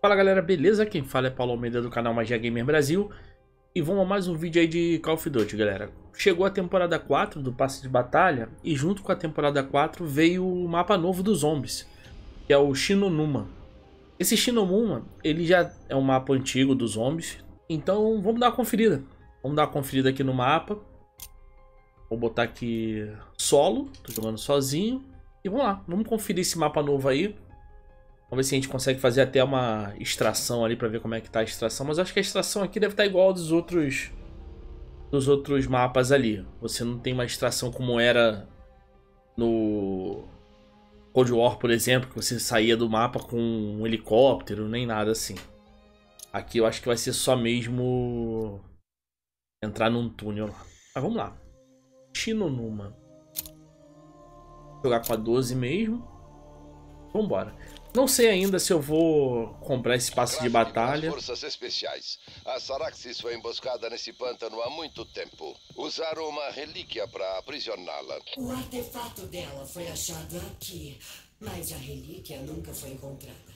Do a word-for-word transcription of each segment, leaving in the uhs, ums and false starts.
Fala galera, beleza? Quem fala é Paulo Almeida do canal Magia Gamer Brasil. E vamos a mais um vídeo aí de Call of Duty, galera. Chegou a temporada quatro do passe de batalha e junto com a temporada quatro veio o mapa novo dos zombies, que é o Shinonuma. Esse Shinonuma, ele já é um mapa antigo dos zombies, então vamos dar uma conferida. Vamos dar uma conferida aqui no mapa. Vou botar aqui solo, tô jogando sozinho. E vamos lá, vamos conferir esse mapa novo aí. Vamos ver se a gente consegue fazer até uma extração ali pra ver como é que tá a extração. Mas eu acho que a extração aqui deve estar igual dos outros, dos outros mapas ali. Você não tem uma extração como era no Cold War, por exemplo, que você saía do mapa com um helicóptero, nem nada assim. Aqui eu acho que vai ser só mesmo entrar num túnel lá. Mas vamos lá. Shinonuma. Vou jogar com a doze mesmo. Vambora. Não sei ainda se eu vou comprar esse passe de batalha. Forças especiais. A Saraxis foi emboscada nesse pântano há muito tempo. Usaram uma relíquia para aprisioná-la. O artefato dela foi achado aqui, mas a relíquia nunca foi encontrada.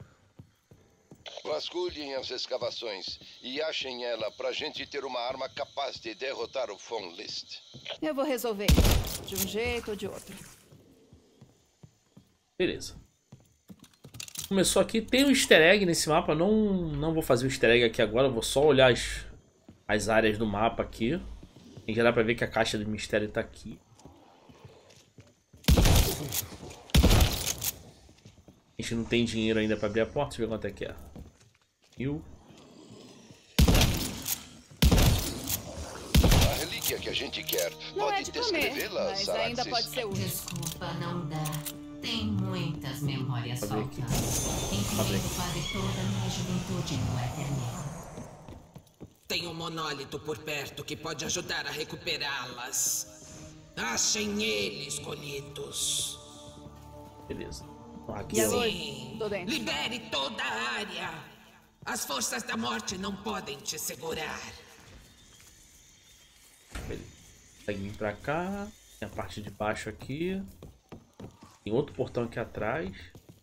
Vasculhem as escavações e achem ela pra gente ter uma arma capaz de derrotar o Von List. Eu vou resolver isso, de um jeito ou de outro. Beleza. Começou aqui, tem um easter egg nesse mapa, não, não vou fazer o easter egg aqui agora, vou só olhar as, as áreas do mapa aqui. E já dá pra ver que a caixa do mistério tá aqui. A gente não tem dinheiro ainda pra abrir a porta, deixa eu ver quanto é que é. Mil. A relíquia que a gente quer, Não pode é de comer, descrevê-la, mas Saraxis? ainda pode ser útil. Desculpa, não dá. Tem muitas memórias Vou abrir aqui. faltando, incluindo quase toda a minha juventude no Eternal. Tem um monólito por perto que pode ajudar a recuperá-las. Achem ele, escolhidos. Beleza. Então, aqui E é o... agora? Sim. Tô dentro. Libere toda a área. As forças da morte não podem te segurar. Beleza. Consegue vir pra cá. Tem a parte de baixo aqui. Tem outro portão aqui atrás.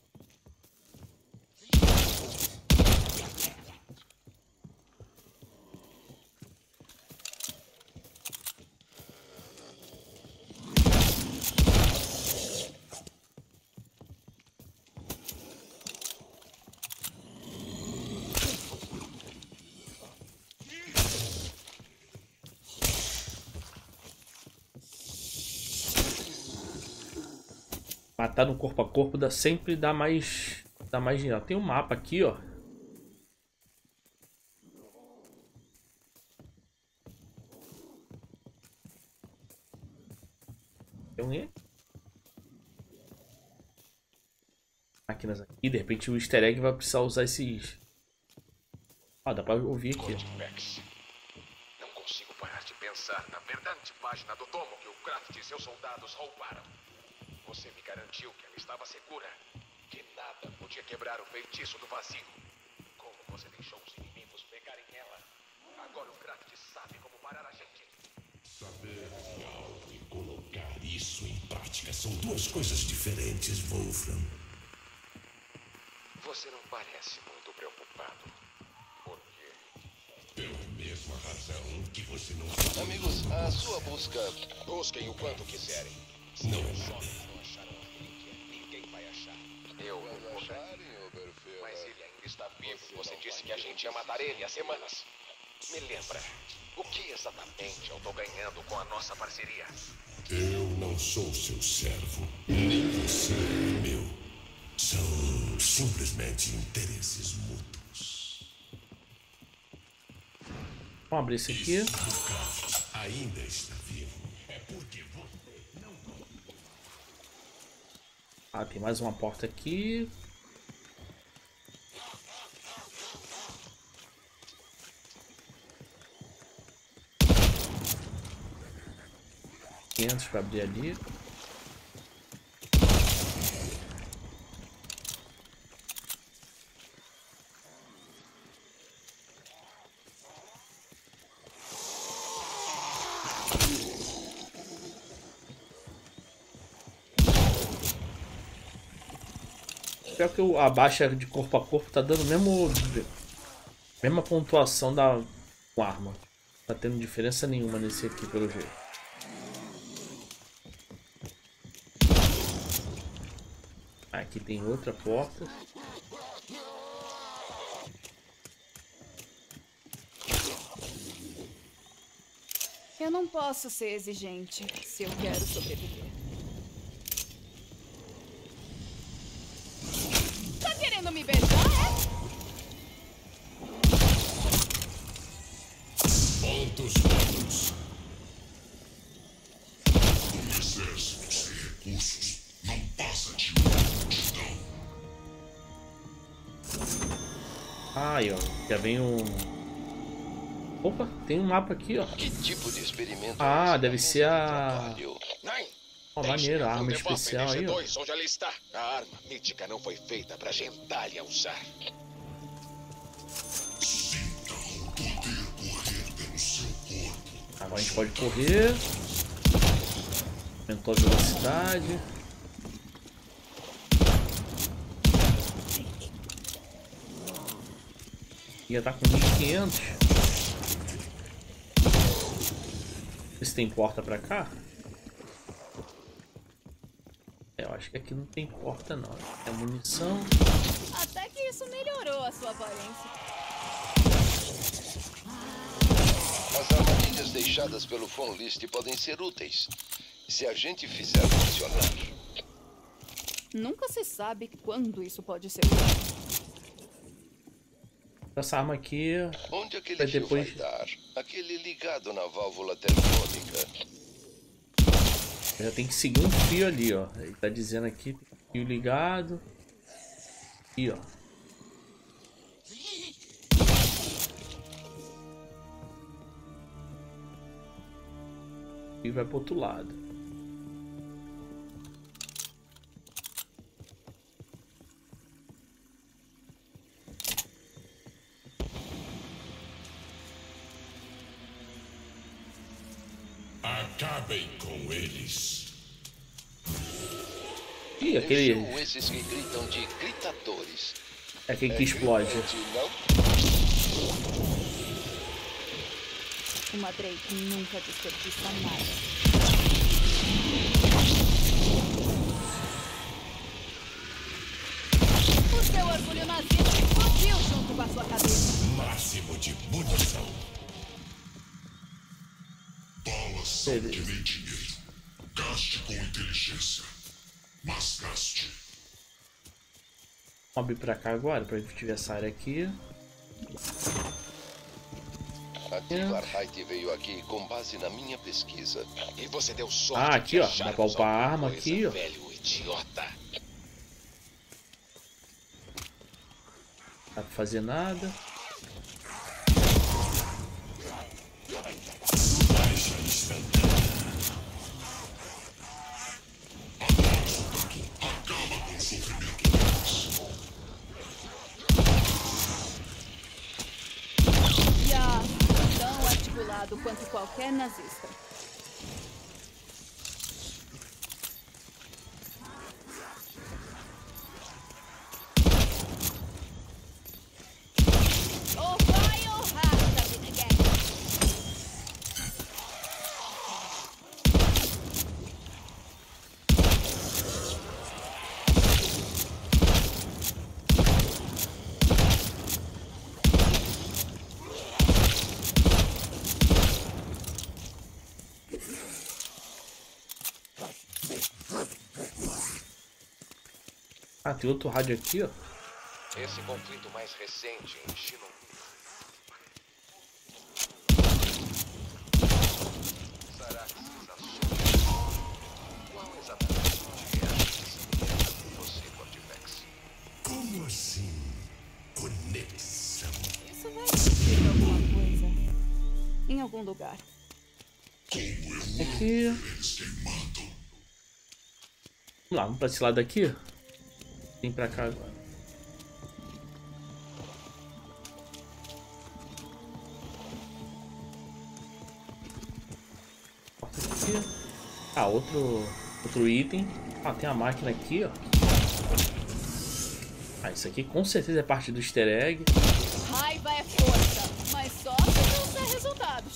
Matar no corpo a corpo dá, sempre dá mais, dá mais dinheiro. Tem um mapa aqui, ó. Tem um... máquinas aqui. De repente o easter egg vai precisar usar esses... Ah, dá pra ouvir aqui. Max. Não consigo parar de pensar na verdade página do tomo que o Kraft e seus soldados roubaram. Você me garantiu que ela estava segura, que nada podia quebrar o feitiço do vazio. Como você deixou os inimigos pegarem ela? Agora o Kraft sabe como parar a gente. Saber real e colocar isso em prática são duas coisas diferentes, Wolfram. Você não parece muito preocupado. Por quê? Pela mesma razão que você não sabe. Amigos, a sua busca... Busquem o quanto quiserem. Não é nada. Ninguém vai achar. Eu Quando vou matar. acharem, Oberfeld, Mas ele ainda está vivo. Você disse que a gente ia matar ele há semanas. Me lembra, o que exatamente eu tô ganhando com a nossa parceria? Eu não sou seu servo, nem você é meu. São simplesmente interesses mútuos. Vamos abrir esse aqui. Se o Kraft ainda está vivo, é porque você não... Ah, tem mais uma porta aqui. quinhentos para abrir ali. Pior que a baixa de corpo a corpo tá dando mesmo mesma pontuação da com arma. Tá tendo diferença nenhuma nesse aqui pelo jeito. Aqui tem outra porta. Eu não posso ser exigente se eu quero sobreviver. Tá querendo me beijar, é? Pontos bons. Um exército sem recursos não passa de uma multidão. Ai, ó, já vem um... Opa, tem um mapa aqui, ó. Que tipo de experimento? Ah, é deve ser a... Ó, Tem maneiro, a chegado arma o Debop especial aí, ó. N G dois, onde ela está. A arma mítica não foi feita pra gentalha usar. Sinta o poder correr pelo seu corpo. Agora a gente pode correr. Aumentou a velocidade. Ia estar com mil e quinhentos. Vê se tem porta pra cá. É, eu acho que aqui não tem porta não. É munição. Até que isso melhorou a sua aparência. As armadilhas deixadas pelo Von List podem ser úteis, se a gente fizer funcionar. Nunca se sabe quando isso pode ser útil. Essa arma aqui... Onde aquele vai fio depois... vai dar? Aquele ligado na válvula telefônica. Já tem que seguir um fio ali, ó. Ele tá dizendo aqui, fio ligado. Aqui, ó. E vai pro outro lado. Acabem com eles. Ih, aquele... São esses que gritam de gritadores. É aquele que explode. Não? Uma Drake nunca desperdiça nada. O seu orgulho nazista explodiu junto com a sua cabeça. Máximo de munição. Balas são que nem dinheiro. Gaste com inteligência. Mas gaste. Vamos abrir pra cá agora, pra gente ver essa área aqui. A Tivarheit veio aqui com base na minha pesquisa. E você deu sorte. Ah, aqui, de ó. achar Dá pra upar a alguma arma coisa, aqui, ó. velho idiota. Não dá pra fazer nada. Baixa instantânea. Acaba com o sofrimento deles. Já tão articulado quanto qualquer nazista. Ou vai ou rasta, Vinegar. Ah, tem outro rádio aqui, ó. Esse conflito mais recente em China. Saraxis assume. Qual exatamente de guerra que você, Cortivex? Como assim? Conexão. Isso vai servir pra alguma coisa. Em algum lugar. Como eu Aqui. eles queimando. Vamos lá, vamos pra esse lado aqui. Vem pra cá agora. Porta aqui. Ah, outro, outro item. Ah, tem a máquina aqui, ó. Ah, isso aqui com certeza é parte do easter egg. Raiva é força, mas só se trouxer resultados.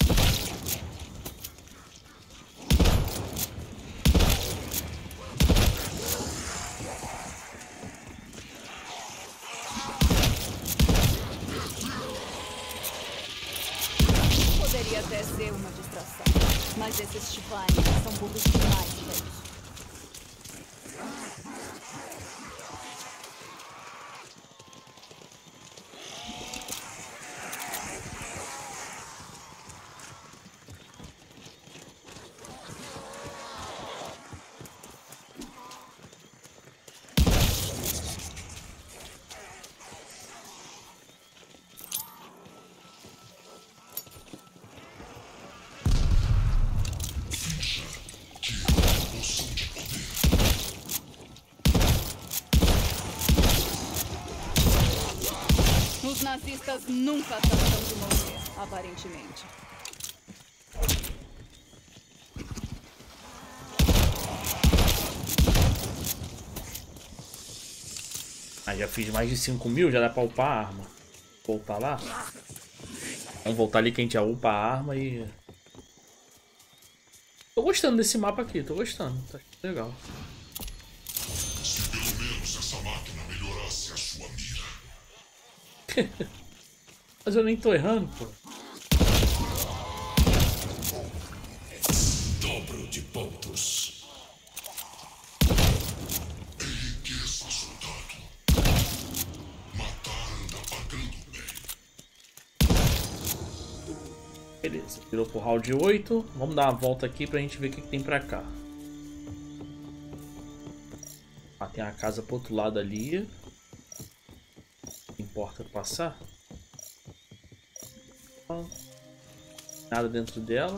Poderia até ser uma distração, mas esses Chivani são burros demais pra isso. Os nazistas nunca tratam de morrer, aparentemente. Ah, já fiz mais de cinco mil, já dá pra upar a arma. Voltar lá. Vamos voltar ali que a gente já upa a arma e... Tô gostando desse mapa aqui, tô gostando. Tá legal. Se pelo menos essa máquina melhorasse a sua mira. Mas eu nem tô errando, pô. Dobro de pontos. Enriqueça, soldado. Matar anda pagando bem. Beleza, virou pro round oito. Vamos dar uma volta aqui pra gente ver o que, que tem pra cá. Ah, tem a casa pro outro lado ali. Importa passar. Nada dentro dela.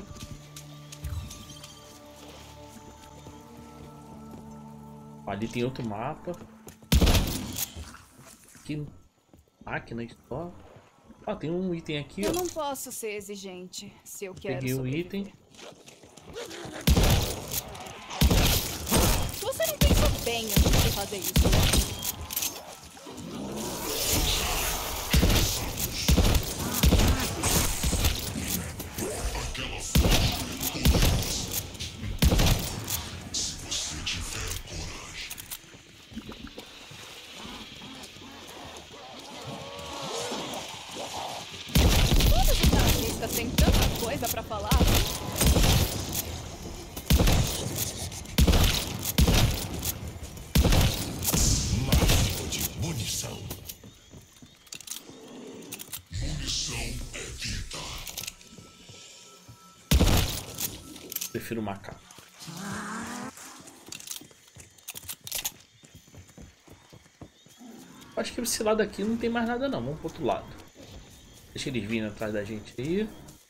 Ali tem outro mapa. Aqui máquina só. Ah, tem um item aqui, Eu ó. não posso ser exigente se eu quero Peguei o sobreviver. item. Você não pensou bem antes de fazer isso. Tem tanta coisa pra falar. Máximo de munição. Munição é vida. Prefiro o macaco. Acho que esse lado aqui não tem mais nada não. Vamos pro outro lado. Deixa eles vindo atrás da gente aí.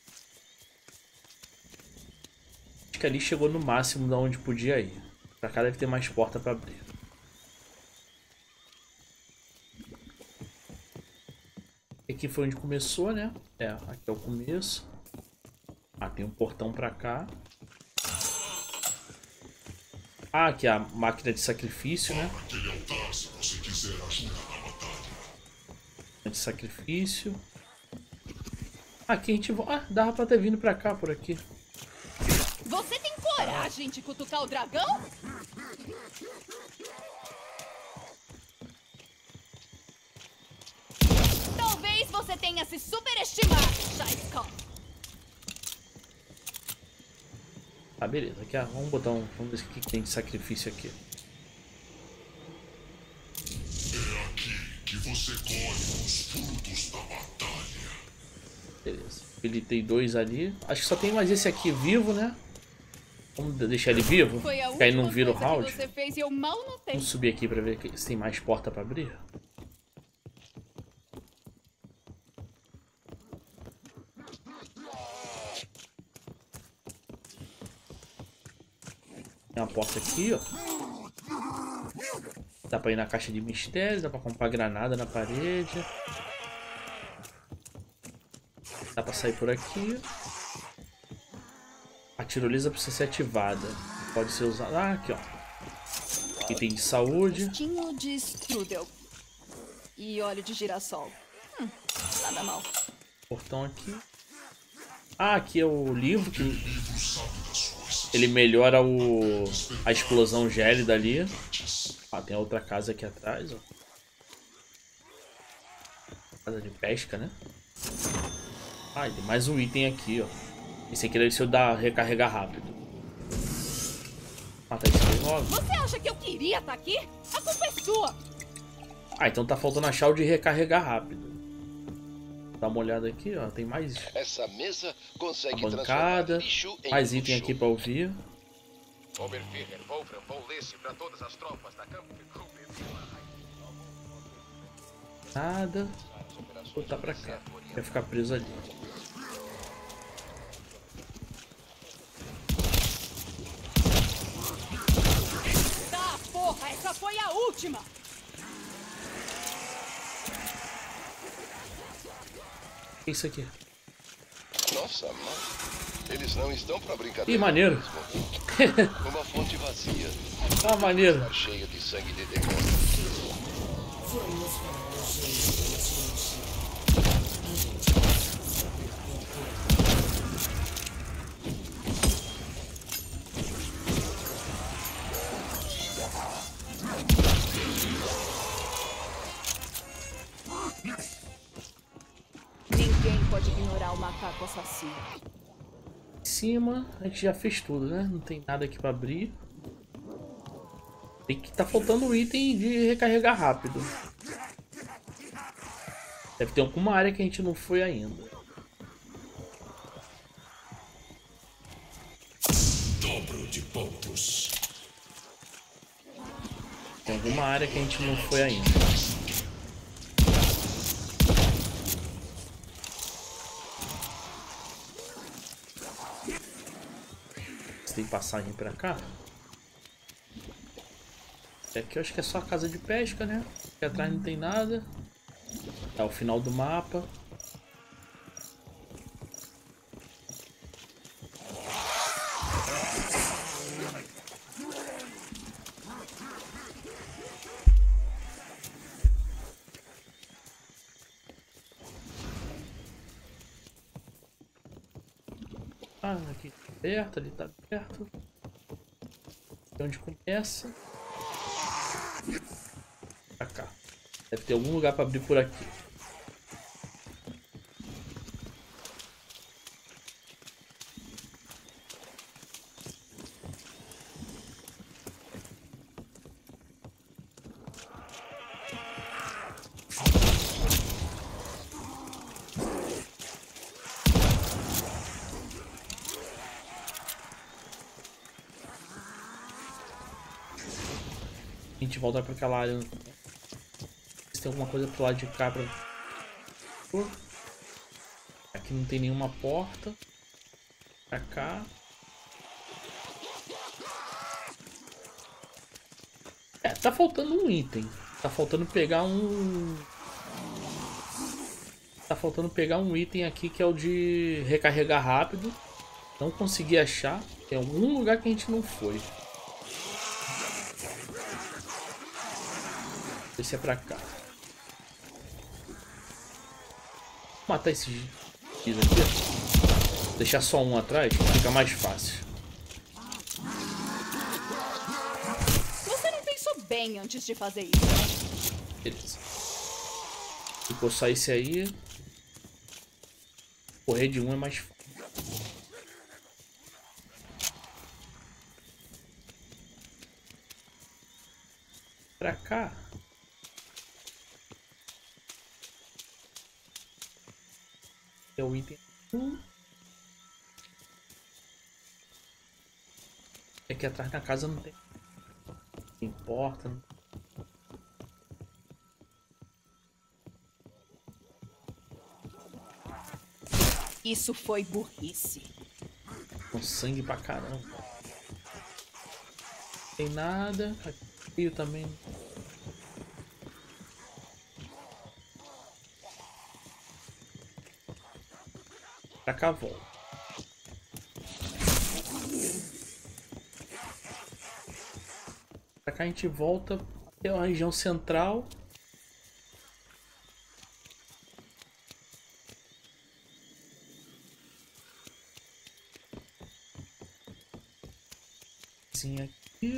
Acho que ali chegou no máximo da onde podia ir. Pra cá deve ter mais porta pra abrir. Aqui foi onde começou, né? É, aqui é o começo. Ah, tem um portão pra cá. Ah, aqui é a máquina de sacrifício, né? Naquele altar se você quiser ajuda na batalha. De sacrifício. Aqui a gente... Ah, dava pra ter vindo pra cá, por aqui. Você tem coragem de cutucar o dragão? Talvez você tenha se superestimado, Shaiskal. Ah, beleza. Aqui, ah, vamos botar um... Vamos ver o que tem de sacrifício aqui. É aqui que você colhe os frutos da batalha. Beleza. Habilitei dois ali. Acho que só tem mais esse aqui vivo, né? Vamos deixar ele vivo? Foi a Que aí não última vira o coisa que round. você fez e eu mal notei. Vamos subir aqui pra ver se tem mais porta pra abrir. Tem uma porta aqui, ó. Dá pra ir na caixa de mistério, dá pra comprar granada na parede. Dá pra sair por aqui. A tirolesa precisa ser ativada. Pode ser usada. Ah, aqui, ó. Item de saúde. Gostinho de strudel. E óleo de girassol. Hum, nada mal. Portão aqui. Ah, aqui é o livro que ele melhora o a explosão gélida ali. Ah, tem outra casa aqui atrás, ó. Casa de pesca, né? Ah, tem mais um item aqui, ó. Esse aqui deve ser o da recarregar rápido. Mata esse aí logo. Você acha que eu queria estar aqui? A culpa é sua! Ah, então tá faltando achar o de recarregar rápido. Dá uma olhada aqui, ó. Tem mais Essa mesa consegue bancada. lixo em Mais item luxo. aqui pra ouvir. Oberführer, Wolfram, von Lisse para todas as tropas da Camp Cooper. Nada. Vou voltar pra cá. Vai ficar preso ali. Tá, porra! Essa foi a última! O que é isso aqui? Nossa, mano. Eles não estão pra brincadeira. Ih, maneiro. mesmo. Uma fonte vazia. Ah, maneiro. Está cheia de sangue de demônio. Vamos para o jeito da gente. Ninguém pode ignorar o macaco assassino. Em cima, a gente já fez tudo, né? Não tem nada aqui pra abrir. Tem que tá faltando o item de recarregar rápido. Deve ter alguma área que a gente não foi ainda. Dobro de pontos. Tem alguma área que a gente não foi ainda. Tem passagem pra cá. Aqui eu acho que é só a casa de pesca, né? Aqui atrás não tem nada. Tá o final do mapa. Ah, aqui tá aberto, ali tá aberto. Aqui é onde começa. Pra cá. Deve ter algum lugar pra abrir por aqui. A gente volta pra aquela área. Se tem alguma coisa pro lado de cá pra... Aqui não tem nenhuma porta. Pra cá. É, tá faltando um item. Tá faltando pegar um... Tá faltando pegar um item aqui que é o de recarregar rápido. Não consegui achar. Tem algum lugar que a gente não foi. Esse é pra cá. Vou matar esses giz aqui. Deixar só um atrás, fica mais fácil. Você não pensou bem antes de fazer isso. Beleza. Ficou só esse aí. Correr de um é mais fácil. Pra cá. É o item um. Aqui atrás na casa não tem. Não importa. Não. Isso foi burrice. Com sangue pra caramba. Não tem nada. Aqui também. Pra cá volta. Pra cá a gente volta até a região central. casinha aqui.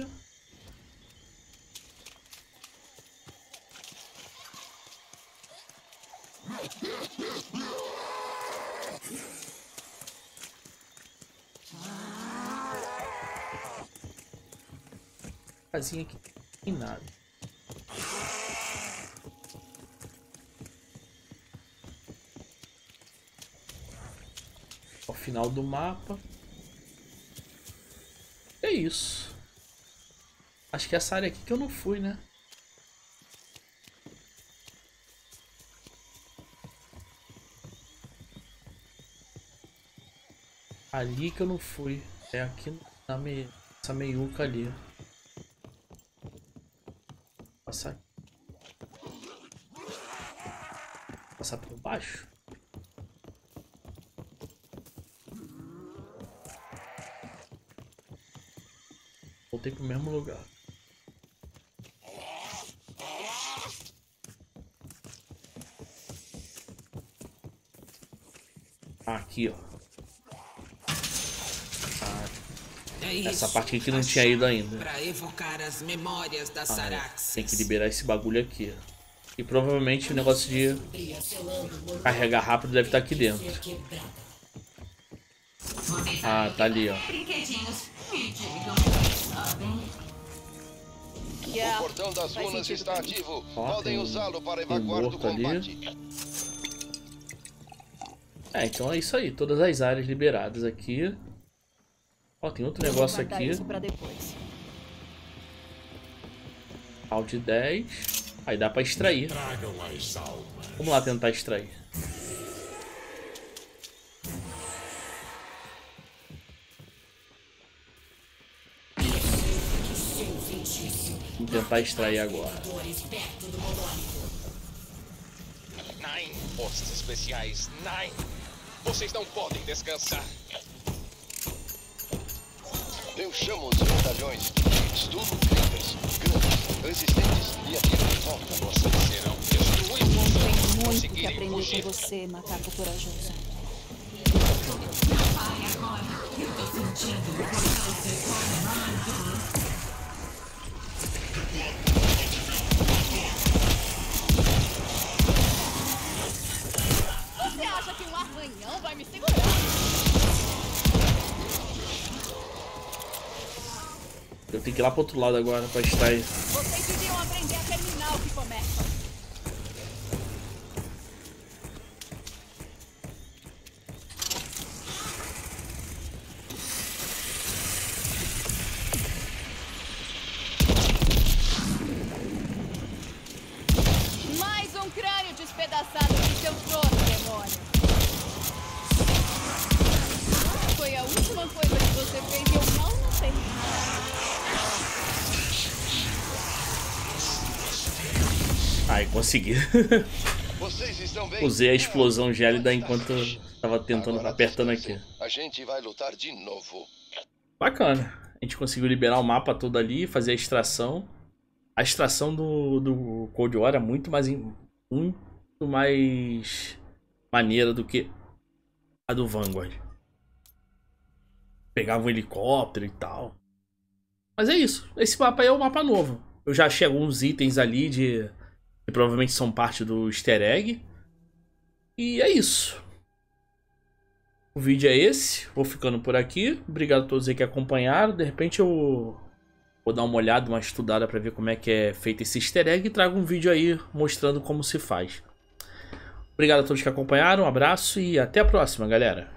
Casinha aqui não tem nada. Ao final do mapa. É isso. Acho que essa área aqui que eu não fui, né? Ali que eu não fui. É aqui na me... essa meiuca ali. Passar aqui. Passar por baixo. Voltei pro mesmo lugar. Aqui, ó. Ah, é essa isso, parte aqui que não tinha ido ainda. Pra evocar as memórias da Ah, Saraxis. tem que liberar esse bagulho aqui. E provavelmente o negócio de carregar rápido deve estar aqui dentro. Ah, tá ali, ó. O portão das runas está ativo. Ó, Podem tem usá-lo para um evacuar do morto ali. combate. É, então é isso aí. Todas as áreas liberadas aqui. Ó, tem outro negócio aqui. Alt dez. Aí dá pra extrair. Vamos lá tentar extrair. Vamos tentar extrair agora. Nine, forças especiais, Nine. Vocês não podem descansar. Eu chamo os medalhões de Stormcreepers, grandes, resistentes e atiram de volta. Vocês serão destruídos. Tenho muito que Conseguirem aprender fugir. com você, macaco corajoso. Eu tô sentindo o coração se Você acha que um arranhão vai me segurar? Eu tenho que ir lá pro outro lado agora pra extrair. Vocês deviam aprender a terminar o que começa. Mais um crânio despedaçado de seu trono, demônio. Foi a última coisa que você fez e eu mal notei. Ai, consegui. Vocês estão bem? Usei a explosão gélida enquanto tava tentando, Agora apertando aqui. descansem. A gente vai lutar de novo. Bacana. A gente conseguiu liberar o mapa todo ali, fazer a extração. A extração do, do Cold War é muito mais, muito mais maneira do que a do Vanguard. Pegava um helicóptero e tal. Mas é isso. Esse mapa aí é um mapa novo. Eu já achei alguns itens ali de... que provavelmente são parte do easter egg. E é isso. O vídeo é esse. Vou ficando por aqui. Obrigado a todos aí que acompanharam. De repente eu vou dar uma olhada, uma estudada para ver como é que é feito esse easter egg. E trago um vídeo aí mostrando como se faz. Obrigado a todos que acompanharam. Um abraço e até a próxima, galera.